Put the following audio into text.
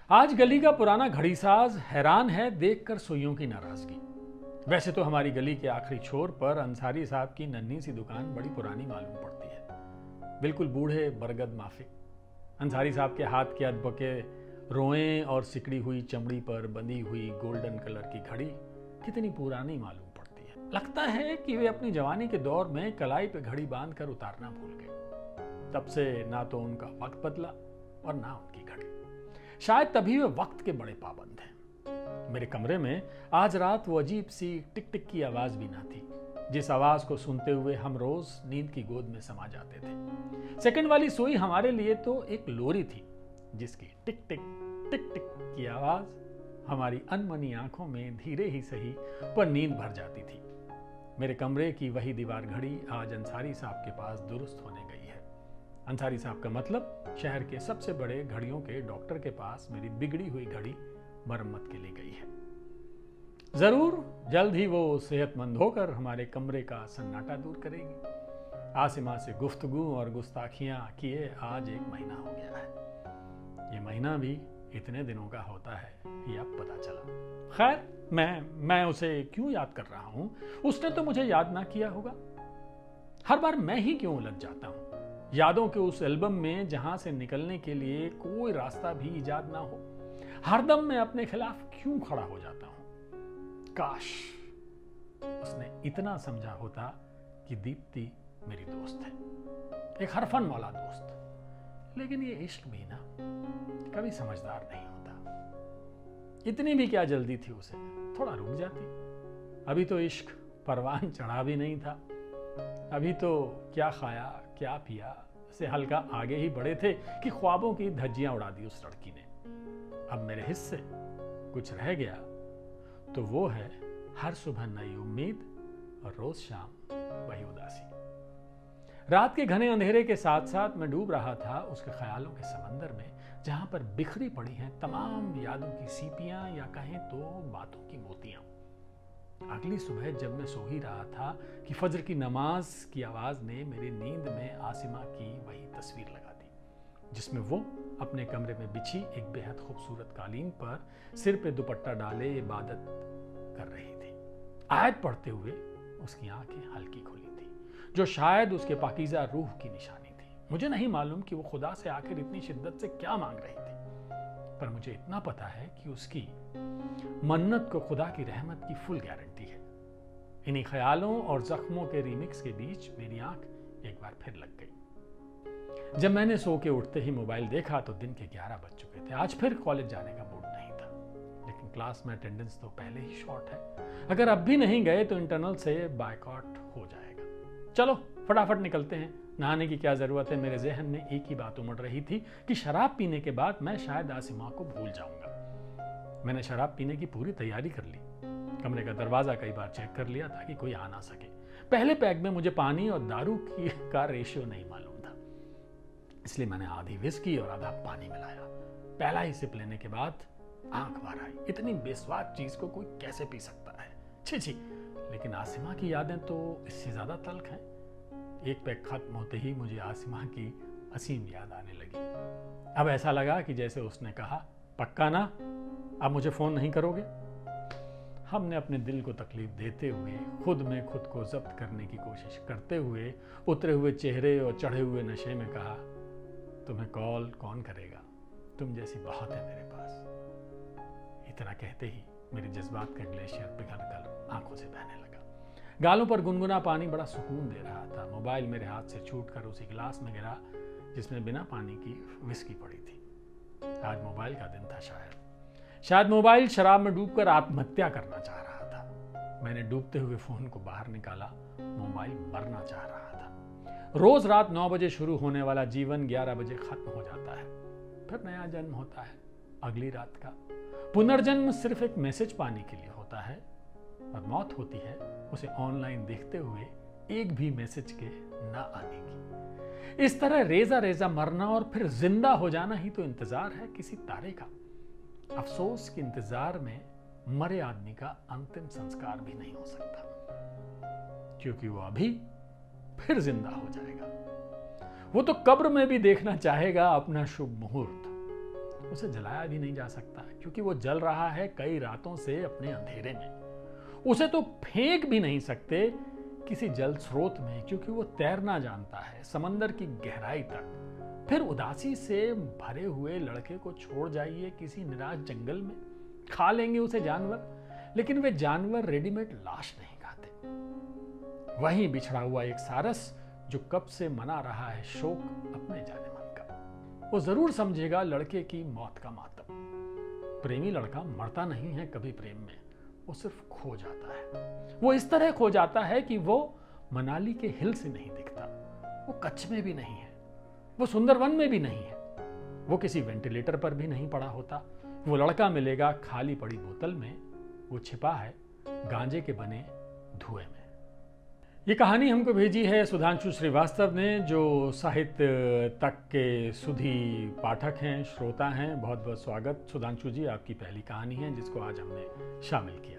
आज गली का पुराना घड़ीसाज हैरान है देखकर सुइयों की नाराजगी। वैसे तो हमारी गली के आखिरी छोर पर अंसारी साहब की नन्ही सी दुकान बड़ी पुरानी मालूम पड़ती है, बिल्कुल बूढ़े बरगद माफिक। अंसारी साहब के हाथ के अधबके रोएं और सिकड़ी हुई चमड़ी पर बंधी हुई गोल्डन कलर की घड़ी कितनी पुरानी मालूम पड़ती है। लगता है कि वे अपनी जवानी के दौर में कलाई पे घड़ी बांधकर उतारना भूल गए। तब से ना तो उनका वक्त बदला और ना उनकी घड़ी। शायद तभी वे वक्त के बड़े पाबंद हैं। मेरे कमरे में आज रात वो अजीब सी टिक टिक की आवाज भी ना थी, जिस आवाज को सुनते हुए हम रोज नींद की गोद में समा जाते थे। सेकंड वाली सुई हमारे लिए तो एक लोरी थी, जिसकी टिक टिक टिक टिक की आवाज हमारी अनमनी आंखों में धीरे ही सही पर नींद भर जाती थी। मेरे कमरे की वही दीवार घड़ी आज अंसारी साहब के पास दुरुस्त होने गई है। अंसारी साहब का मतलब शहर के सबसे बड़े घड़ियों के डॉक्टर के पास मेरी बिगड़ी हुई घड़ी मरम्मत के लिए गई है। जरूर जल्द ही वो सेहतमंद होकर हमारे कमरे का सन्नाटा दूर करेगी। आसिमा से गुफ्तगू और गुस्ताखियां किए आज 1 महीना हो गया है। ये महीना भी इतने दिनों का होता है ये अब पता चला। खैर, मैं उसे क्यों याद कर रहा हूं? उसने तो मुझे याद ना किया होगा। हर बार मैं ही क्यों उलझ जाता हूं यादों के उस एल्बम में जहां से निकलने के लिए कोई रास्ता भी इजाद ना हो। हरदम मैं अपने खिलाफ क्यों खड़ा हो जाता हूं? काश उसने इतना समझा होता कि दीप्ति मेरी दोस्त है, एक हरफन वाला दोस्त। लेकिन ये इश्क भी ना कभी समझदार नहीं होता। इतनी भी क्या जल्दी थी उसे, थोड़ा रुक जाती। अभी तो इश्क परवान चढ़ा भी नहीं था। अभी तो क्या खाया क्या पिया से हल्का आगे ही बढ़े थे कि ख्वाबों की धज्जियां उड़ा दी उस लड़की ने। अब मेरे हिस्से कुछ रह गया तो वो है हर सुबह नई उम्मीद और रोज शाम वही उदासी। रात के घने अंधेरे के साथ साथ मैं डूब रहा था उसके ख्यालों के समंदर में, जहां पर बिखरी पड़ी हैं तमाम यादों की सीपियां या कहें तो बातों की मोतियां। अगली सुबह जब मैं सो ही रहा था कि फजर की नमाज की आवाज ने मेरी नींद में आसिमा की वही तस्वीर लगा दी, जिसमें वो अपने कमरे में बिछी एक बेहद खूबसूरत कालीन पर सिर पे दुपट्टा डाले इबादत कर रही थी। आयत पढ़ते हुए उसकी आंखें हल्की खुली थी, जो शायद उसके पाकीज़ा रूह की निशानी थी। मुझे नहीं मालूम कि वो खुदा से आखिर इतनी शिद्दत से क्या मांग रही थी, पर मुझे इतना पता है कि उसकी मन्नत को खुदा की रहमत की फुल गारंटी है। इन्हीं ख्यालों और जख्मों के रिमिक्स के बीच मेरी आंख एक बार फिर लग गई। जब मैंने सो के उठते ही मोबाइल देखा तो दिन के 11 बज चुके थे। आज फिर कॉलेज जाने का मूड नहीं था, लेकिन क्लास में अटेंडेंस तो पहले ही शॉर्ट है। अगर अब भी नहीं गए तो इंटरनल से बायकॉट हो जाएगा। चलो फटाफट निकलते हैं। नहाने की क्या जरूरत है? मेरे जहन में एक ही बात उमड़ रही थी कि शराब पीने के बाद मैं शायद आसिमा को भूल जाऊंगा। मैंने शराब पीने की पूरी तैयारी कर ली। कमरे का दरवाजा कई बार चेक कर लिया ताकि कोई आ ना सके। पहले पैग में मुझे पानी और दारू का रेशियो नहीं मालूम था, इसलिए मैंने आधी विस्की और आधा पानी मिलाया। पहला ही सिप लेने के बाद आंख भर आई। इतनी बेस्वाद चीज को कोई कैसे पी सकता है? छी छी। लेकिन आसिमा की यादें तो इससे ज्यादा तल्ख हैं। एक पैग खत्म होते ही मुझे आसिमा की असीम याद आने लगी। अब ऐसा लगा कि जैसे उसने कहा, पक्का ना अब मुझे फोन नहीं करोगे? हमने अपने दिल को तकलीफ देते हुए खुद में खुद को जब्त करने की कोशिश करते हुए उतरे हुए चेहरे और चढ़े हुए नशे में कहा, तुम्हें कॉल कौन करेगा? तुम जैसी बहुत है मेरे पास। इतना कहते ही मेरे जज्बात का ग्लेशियर पिघलकर आंखों से बहने लगा। गालों पर गुनगुना पानी बड़ा सुकून दे रहा था। मोबाइल मेरे हाथ से छूटकर उसी गिलास में गिरा जिसमें बिना पानी की विस्की पड़ी थी। आज मोबाइल का दिन था। शायद मोबाइल शराब में डूबकर आत्महत्या करना चाह रहा था। मैंने डूबते हुए फोन को बाहर निकाला। मोबाइल मरना चाह रहा था। रोज रात 9 बजे शुरू होने वाला जीवन 11 बजे खत्म हो जाता है। फिर नया जन्म होता है अगली रात का। पुनर्जन्म सिर्फ एक मैसेज पाने के लिए होता है और मौत होती है उसे ऑनलाइन देखते हुए एक भी मैसेज के ना आने की। इस तरह रेजा रेजा मरना और फिर जिंदा हो जाना ही तो इंतजार है किसी तारे का। अफसोस के इंतजार में मरे आदमी का अंतिम संस्कार भी नहीं हो सकता, क्योंकि वो अभी फिर जिंदा हो जाएगा। वो तो कब्र में भी देखना चाहेगा अपना शुभ मुहूर्त। उसे जलाया भी नहीं जा सकता क्योंकि वो जल रहा है कई रातों से अपने अंधेरे में। उसे तो फेंक भी नहीं सकते किसी जल स्रोत में क्योंकि वो तैरना जानता है समंदर की गहराई तक। फिर उदासी से भरे हुए लड़के को छोड़ जाइए किसी निराश जंगल में। खा लेंगे उसे जानवर, लेकिन वे जानवर रेडीमेड लाश नहीं खाते। वहीं बिछड़ा हुआ एक सारस जो कब से मना रहा है शोक अपने जाने मन का। वो जरूर समझेगा लड़के की मौत का मातम। प्रेमी लड़का मरता नहीं है कभी प्रेम में, वो सिर्फ खो जाता है। वो इस तरह खो जाता है कि वो मनाली के हिल से नहीं दिखता, वो कच्छ में भी नहीं है, वो सुंदरवन में भी नहीं है, वो किसी वेंटिलेटर पर भी नहीं पड़ा होता। वो लड़का मिलेगा खाली पड़ी बोतल में, वो छिपा है गांजे के बने धुएं में। ये कहानी हमको भेजी है सुधांशु श्रीवास्तव ने, जो साहित्य तक के सुधी पाठक हैं, श्रोता हैं। बहुत बहुत स्वागत सुधांशु जी, आपकी पहली कहानी है जिसको आज हमने शामिल किया।